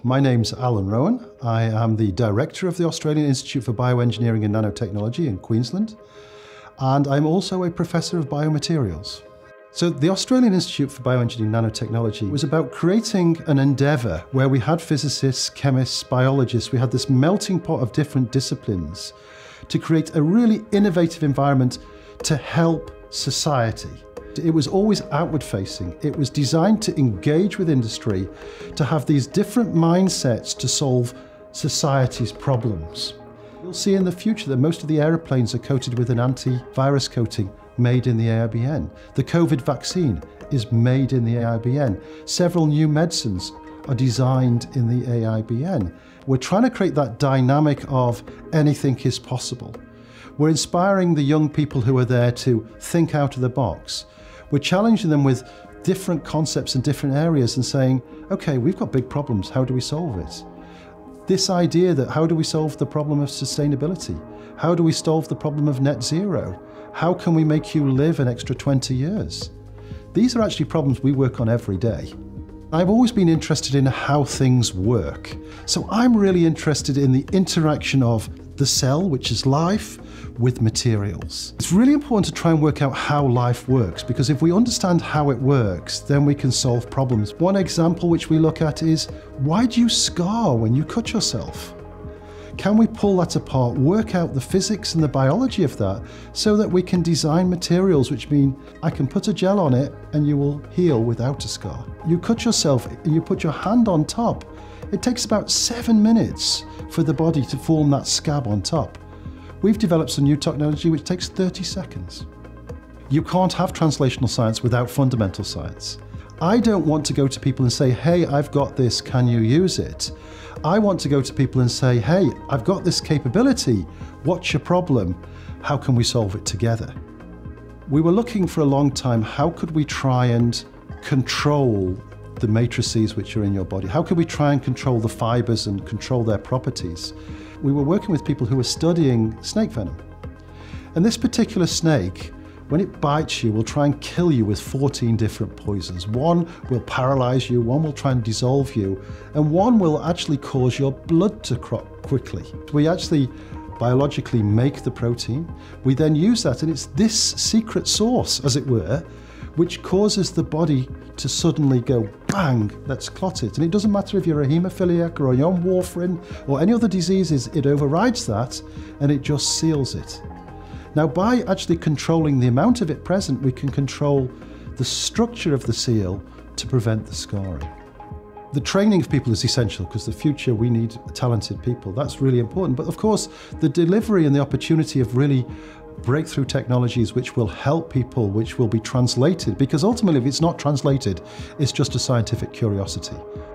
My name's Alan Rowan. I am the Director of the Australian Institute for Bioengineering and Nanotechnology in Queensland, and I'm also a Professor of Biomaterials. So the Australian Institute for Bioengineering and Nanotechnology was about creating an endeavour where we had physicists, chemists, biologists, we had this melting pot of different disciplines to create a really innovative environment to help society. It was always outward facing. It was designed to engage with industry, to have these different mindsets to solve society's problems. You'll see in the future that most of the aeroplanes are coated with an antivirus coating made in the AIBN. The COVID vaccine is made in the AIBN. Several new medicines are designed in the AIBN. We're trying to create that dynamic of anything is possible. We're inspiring the young people who are there to think out of the box. We're challenging them with different concepts in different areas and saying, okay, we've got big problems, how do we solve it? This idea that how do we solve the problem of sustainability? How do we solve the problem of net zero? How can we make you live an extra 20 years? These are actually problems we work on every day. I've always been interested in how things work. So I'm really interested in the interaction of the cell, which is life, with materials. It's really important to try and work out how life works, because if we understand how it works, then we can solve problems. One example which we look at is, why do you scar when you cut yourself? Can we pull that apart, work out the physics and the biology of that, so that we can design materials which mean I can put a gel on it and you will heal without a scar. You cut yourself and you put your hand on top. It takes about 7 minutes for the body to form that scab on top. We've developed some new technology which takes 30 seconds. You can't have translational science without fundamental science. I don't want to go to people and say, hey, I've got this, can you use it? I want to go to people and say, hey, I've got this capability, what's your problem? How can we solve it together? We were looking for a long time, how could we try and control the matrices which are in your body? How could we try and control the fibers and control their properties? We were working with people who were studying snake venom. And this particular snake, when it bites you, will try and kill you with 14 different poisons. One will paralyze you, one will try and dissolve you, and one will actually cause your blood to clot quickly. We actually biologically make the protein. We then use that, and it's this secret sauce, as it were, which causes the body to suddenly go, bang, let's clot it. And it doesn't matter if you're a haemophiliac or you're on warfarin or any other diseases, it overrides that and it just seals it. Now, by actually controlling the amount of it present, we can control the structure of the seal to prevent the scarring. The training of people is essential, because the future we need talented people. That's really important. But of course, the delivery and the opportunity of really breakthrough technologies which will help people, which will be translated, because ultimately if it's not translated, it's just a scientific curiosity.